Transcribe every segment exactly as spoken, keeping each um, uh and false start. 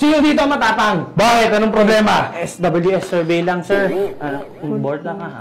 Sino dito matatang? Bakit? Anong problema? S W S survey lang, sir. Uh, board lang ka, ha?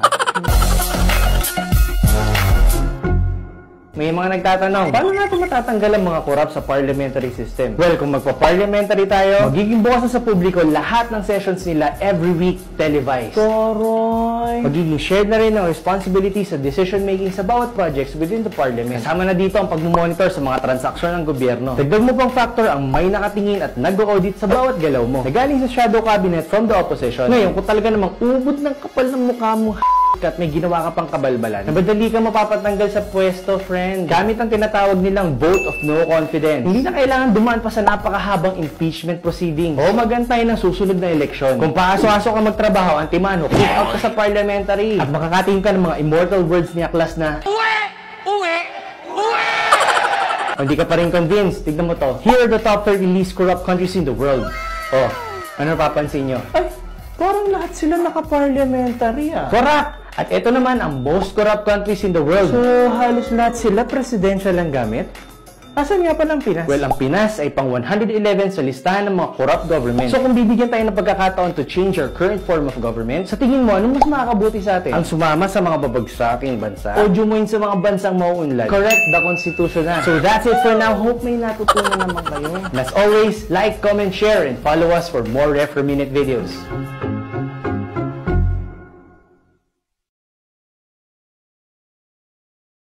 May mga nagtatanong, paano natin matatanggal ang mga korap sa parliamentary system? Well, kung magpa-parliamentary tayo, magiging bukas sa publiko lahat ng sessions nila every week televised. Koroy! Magiging shared na rin ang responsibility sa decision-making sa bawat projects within the parliament. Kasama na dito ang pag-monitor sa mga transaksyon ng gobyerno. Dagdag mo pang factor ang may nakatingin at nag-audit sa bawat galaw mo. Nagaling sa shadow cabinet from the opposition. Ngayon, kung talaga namang ubod ng kapal ng mukha mo, at may ginawa ka pang kabalbalan, nabadali ka mapapatanggal sa pwesto, friend. Gamit ang tinatawag nilang vote of no confidence. Hindi na kailangan dumaan pa sa napakahabang impeachment proceedings o magantay ng susunod na eleksyon. Kung paso-aso ka magtrabaho, antimano, kick out ka sa parliamentary at makakatingin ka ng mga immortal words ni Aklas na uwe! Uwe! Uwe! Kung di ka pa rin convinced, tignan mo to. Here are the top thirty least corrupt countries in the world. Oh, ano papansin nyo? Ay, parang lahat sila naka-parliamentary ah. Corrupt! At ito naman ang most corrupt countries in the world. So, halos lahat sila presidential ang gamit? Asan nga pa ng Pinas? Well, ang Pinas ay pang one hundred eleven sa listahan ng mga corrupt government. So, kung bibigyan tayo ng pagkakataon to change our current form of government, sa tingin mo, ano mas makakabuti sa atin? Ang sumama sa mga babagsaking bansa? O jumuin sa mga bansang mauunlad? Correct the Constitution na. So, that's it for now. Hope may natutunan naman kayo. And as always, like, comment, share, and follow us for more Ref Per Minute videos.